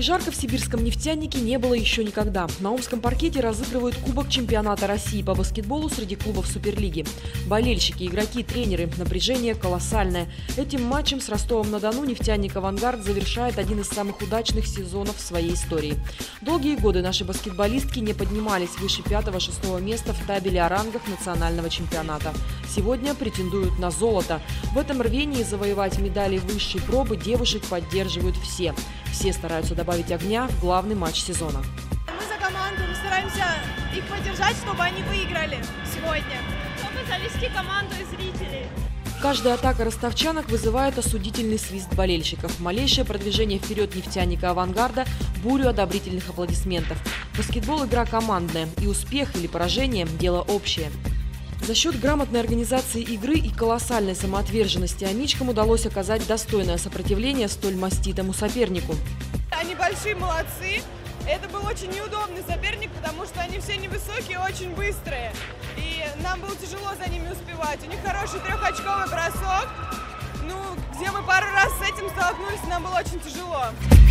Так жарко в сибирском «Нефтянике» не было еще никогда. На омском паркете разыгрывают Кубок чемпионата России по баскетболу среди клубов Суперлиги. Болельщики, игроки, тренеры. Напряжение колоссальное. Этим матчем с Ростовом-на-Дону «Нефтяник Авангард» завершает один из самых удачных сезонов в своей истории. Долгие годы наши баскетболистки не поднимались выше 5-6 места в табеле о рангах национального чемпионата. Сегодня претендуют на золото. В этом рвении завоевать медали высшей пробы девушек поддерживают все. Все стараются добавить огня в главный матч сезона. Мы за команду, мы стараемся их поддержать, чтобы они выиграли сегодня. Чтобы завести команду и зрителей. Каждая атака ростовчанок вызывает осудительный свист болельщиков. Малейшее продвижение вперед «Нефтяника» Авангарда – бурю одобрительных аплодисментов. Баскетбол – игра командная, и успех или поражение – дело общее. За счет грамотной организации игры и колоссальной самоотверженности амичкам удалось оказать достойное сопротивление столь маститому сопернику. Они большие молодцы. Это был очень неудобный соперник, потому что они все невысокие, очень быстрые. И нам было тяжело за ними успевать. У них хороший трехочковый бросок. Где мы пару раз с этим столкнулись, нам было очень тяжело.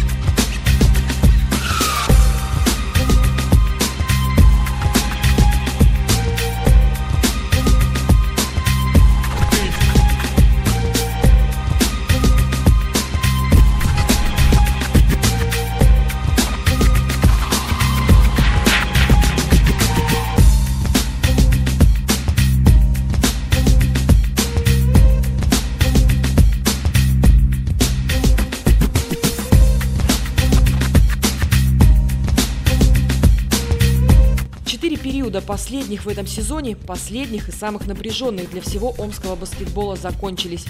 Периода последних в этом сезоне, последних и самых напряженных для всего омского баскетбола, закончились.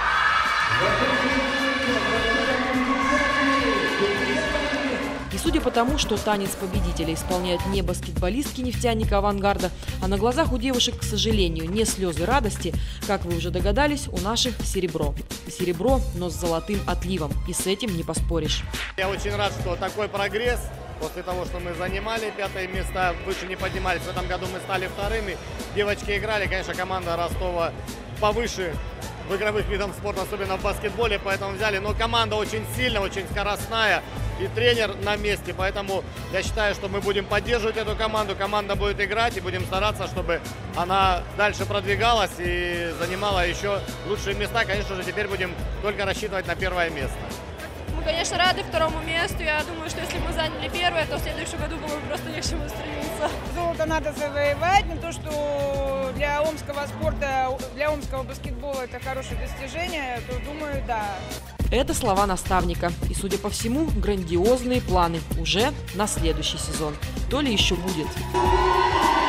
И судя по тому, что танец победителя исполняют не баскетболистки «Нефтяника» Авангарда, а на глазах у девушек, к сожалению, не слезы радости, как вы уже догадались, у наших серебро. Серебро, но с золотым отливом. И с этим не поспоришь. Я очень рад, что такой прогресс. После того, что мы занимали 5-е места, выше не поднимались, в этом году мы стали 2-ми. Девочки играли, конечно, команда Ростова повыше в игровых видах спорта, особенно в баскетболе, поэтому взяли. Но команда очень сильная, очень скоростная и тренер на месте, поэтому я считаю, что мы будем поддерживать эту команду. Команда будет играть и будем стараться, чтобы она дальше продвигалась и занимала еще лучшие места. Конечно же, теперь будем только рассчитывать на 1-е место. Мы, конечно, рады 2-му месту. Я думаю, что если мы заняли 1-е, то в следующем году было бы просто не к чему стремиться. Золото надо завоевать. Не то, что для омского спорта, для омского баскетбола это хорошее достижение, то думаю, да. Это слова наставника. И, судя по всему, грандиозные планы уже на следующий сезон. То ли еще будет.